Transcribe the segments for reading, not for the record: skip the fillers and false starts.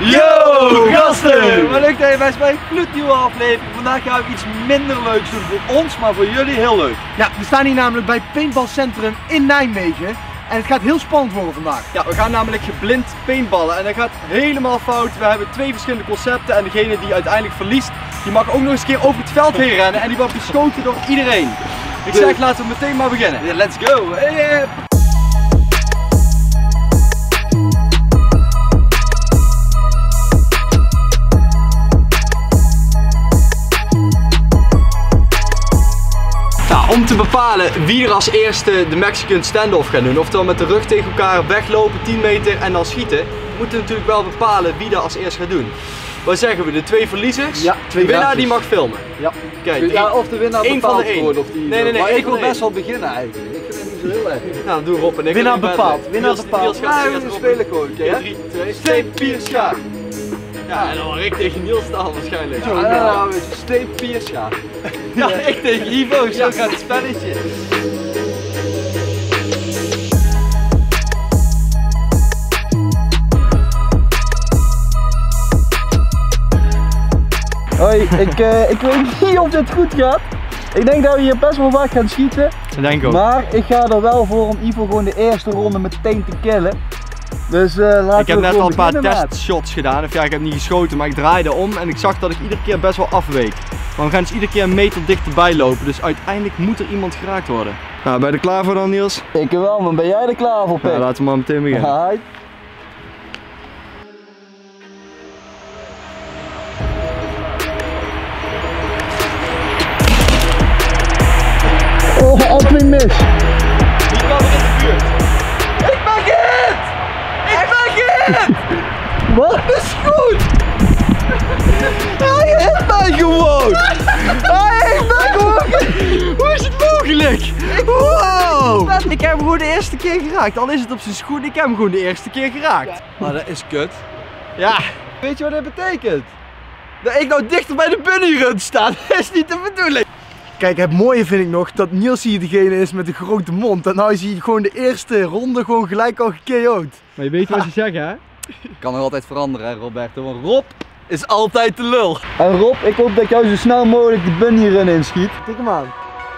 Yo gasten! Wat leuk dat je bij een gloednieuwe aflevering. Vandaag gaan we iets minder leuks doen voor ons, maar voor jullie heel leuk. Ja, we staan hier namelijk bij het paintballcentrum in Nijmegen. En het gaat heel spannend worden vandaag. Ja, we gaan namelijk geblind paintballen en dat gaat helemaal fout. We hebben twee verschillende concepten en degene die uiteindelijk verliest, die mag ook nog eens een keer over het veld heen rennen en die wordt beschoten door iedereen. Ik zeg, laten we meteen maar beginnen. Yeah, let's go! Hey. Om te bepalen wie er als eerste de Mexican standoff gaat doen, oftewel met de rug tegen elkaar weglopen 10 meter en dan schieten, moeten we natuurlijk wel bepalen wie dat als eerst gaat doen. Wat zeggen we? De twee verliezers? Ja, de winnaar die mag filmen. Ja. Kijk, ja, of de winnaar bepaald wordt of die. Nee, maar ik wil best wel beginnen eigenlijk. Ik vind het niet zo heel erg. Nou, dan doen we Rob en ik. Winnaar bepaald. Winnaar bepaald. Ja, we spelen gewoon. 3, 2, steen, pier, schaar. Ja, en dan mag ik tegen Niels staan waarschijnlijk. Ja, steen, pier, schaar. Ja, ik tegen Ivo, zo gaat het spelletje. Hoi, ik weet niet of dit goed gaat. Ik denk dat we hier best wel wat gaan schieten. Dat denk ik ook. Maar ik ga er wel voor om Ivo gewoon de eerste ronde meteen te killen. Dus laten we. Ik heb net al een paar testshots gedaan. Of ja, ik heb niet geschoten, maar ik draaide om en ik zag dat ik iedere keer best wel afweek. Maar we gaan dus iedere keer een meter dichterbij lopen, dus uiteindelijk moet er iemand geraakt worden. Nou, ben je er klaar voor dan, Niels? Ik wel, maar ben jij er klaar voor, Pik? Nou, laten we maar meteen beginnen. Hi. Oh, altijd mis. Wie kwam er in de buurt? Ik ben gehit! Ik ben gehit! Wat? Dat is goed! Hij hit mij gewoon! Hij heeft mij gewoon! Hoe is het mogelijk? Wow! Ik heb hem gewoon de eerste keer geraakt. Al is het op zijn schoen, ik heb hem gewoon de eerste keer geraakt. Maar dat is kut. Ja. Weet je wat dat betekent? Dat ik nou dichter bij de bunny run sta, dat is niet de bedoeling. Kijk, het mooie vind ik nog dat Niels hier degene is met de grote mond. En nou is hij gewoon de eerste ronde gewoon gelijk al geKO'd. Maar je weet wat ze zeggen, hè? Kan nog altijd veranderen, hè, Roberto. Want Rob is altijd de lul. En Rob, ik hoop dat jou zo snel mogelijk de bunny run inschiet. Tik hem aan.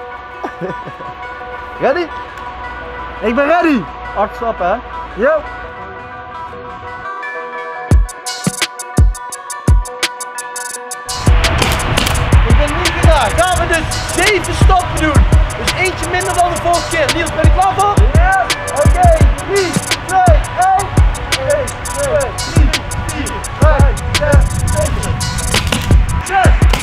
Ready? Ik ben ready. 8 stappen, hè? Yo. Ik ben niet geraakt. Gaan we dus 7 stappen doen. Dus eentje minder dan de vorige keer. Niels, ben je klaar voor? Ja. Oké. 3, 2, 1. 1, 2, 3, 4, 5, 6, 7, 6.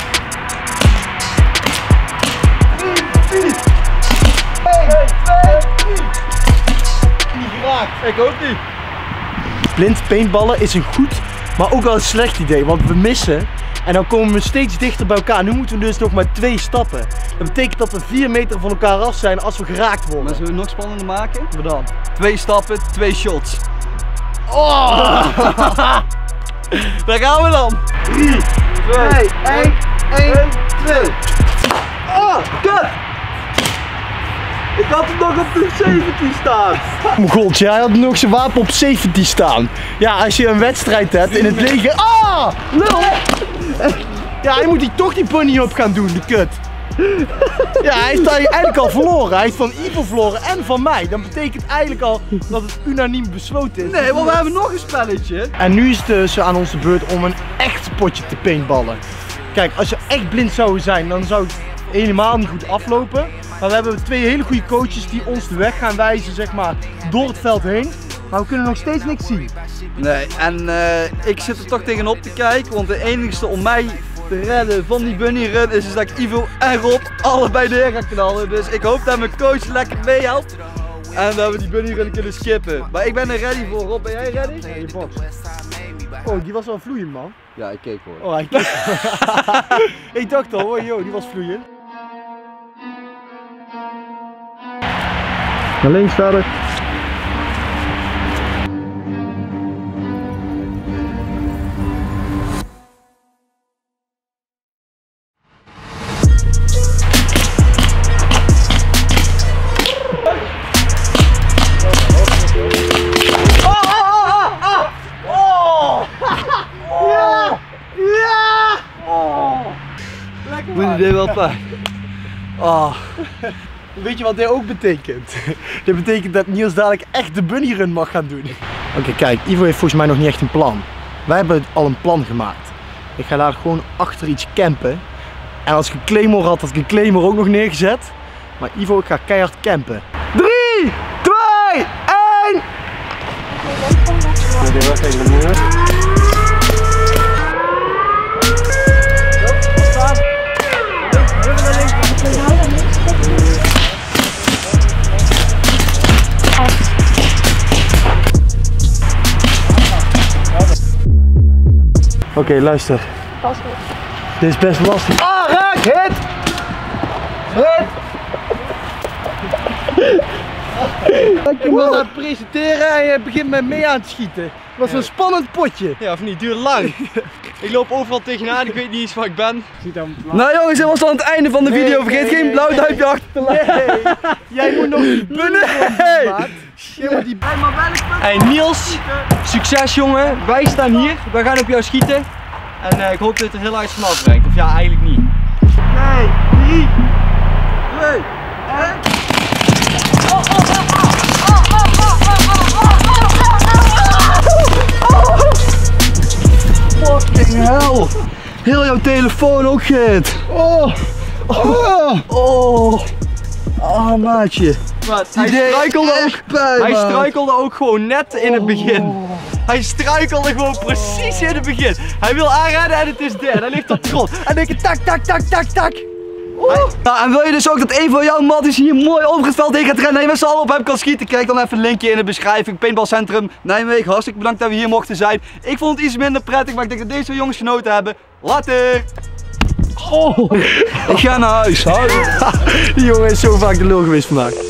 3, 4. 1, 2, 3. Niet geraakt. Ik ook niet. Blind paintballen is een goed, maar ook wel een slecht idee, want we missen en dan komen we steeds dichter bij elkaar. Nu moeten we dus nog maar 2 stappen. Dat betekent dat we 4 meter van elkaar af zijn als we geraakt worden. Maar zullen we het nog spannender maken? Wat dan? 2 stappen, 2 shots. Oh! Daar gaan we dan. 3, 2, 1, 1, 2. Oh, kut! Ik had hem nog op de 17 staan. Oh god, jij had nog zijn wapen op safety staan. Ja, als je een wedstrijd hebt in het leger. Ah! Lul! Ja, hij moet toch die bunny op gaan doen, de kut. Ja, hij heeft eigenlijk al verloren. Hij heeft van Ivo verloren en van mij. Dat betekent eigenlijk al dat het unaniem besloten is. Nee, want we hebben nog een spelletje. En nu is het dus aan onze beurt om een echt potje te paintballen. Kijk, als je echt blind zou zijn, dan zou het helemaal niet goed aflopen. Maar we hebben 2 hele goede coaches die ons de weg gaan wijzen, zeg maar, door het veld heen. Maar we kunnen nog steeds niks zien. Nee, en ik zit er toch tegenop te kijken, want de enigste om mij te redden van die bunny run is dus dat ik Ivo en Rob allebei neer ga knallen. Dus ik hoop dat mijn coach lekker meehelpt en dat we die bunny run kunnen skippen. Maar ik ben er ready voor. Rob, ben jij ready? Nee, je box. Oh, die was wel vloeiend, man. Ja, ik keek hoor. Oh, hij keek. Ik dacht al, hoor, joh, die was vloeiend. Naar links verder. deed wel pijn. Oh. Weet je wat dit ook betekent? Dit betekent dat Niels dadelijk echt de bunny run mag gaan doen. Oké, kijk, Ivo heeft volgens mij nog niet echt een plan. Wij hebben al een plan gemaakt. Ik ga daar gewoon achter iets campen. En als ik een claymore had ik een claymore ook nog neergezet. Maar Ivo, ik ga keihard campen. 3, 2, 1! Oké, luister. Dit is best lastig. Ah, raak! Hit! Hit! Je was aan het presenteren en je begint met mee aan te schieten. Het was een spannend potje. Ja, of niet? Duurt lang. Ik loop overal tegenaan, ik weet niet eens waar ik ben. Nou jongens, dit was dan het einde van de video. Vergeet geen blauw duimpje achter te laten. Nee, jij moet nog die bunny maken. Hey Niels, succes jongen. Wij staan hier, wij gaan op jou schieten. En ik hoop dat het er heel uit vanaf brengt. Of ja, eigenlijk niet. Nee, 3, 2, 1. Fucking hell! Heel jouw telefoon ook gehit. Oh! Oh! Oh! Ah, maatje. Hij struikelde ook gewoon net in het begin. Hij struikelde gewoon precies in het begin. Hij wil aanrennen en het is dit. Hij ligt op de grond. En dan denk je tak, tak, tak, tak, tak. Nou, en wil je dus ook dat een van jouw matties hier mooi over het veld heen gaat rennen en je met z'n allen op hem kan schieten? Kijk dan even een linkje in de beschrijving. Paintballcentrum Nijmegen. Hartstikke bedankt dat we hier mochten zijn. Ik vond het iets minder prettig, maar ik denk dat deze twee jongens genoten hebben. Later! Oh, ik ga naar huis. Die jongen is zo vaak de lul geweest vandaag.